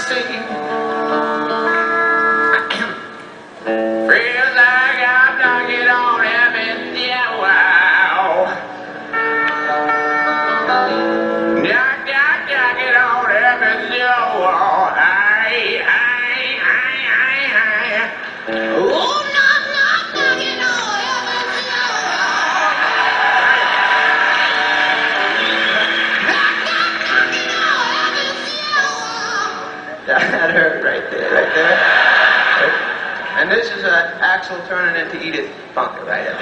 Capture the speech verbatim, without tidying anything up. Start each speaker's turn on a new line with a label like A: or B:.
A: singing. Feels like I'm knocking on heaven's yeah, wow. Knock, knock, knocking on heaven's yeah, wow. Aye, aye, aye, aye, aye. Oh, knock, knock, knocking on heaven's yeah, wow. Knock, knock, knocking on heaven's yeah, wow. That hurt right there, right there. And this is uh, Axl turning into Edith Funke, right?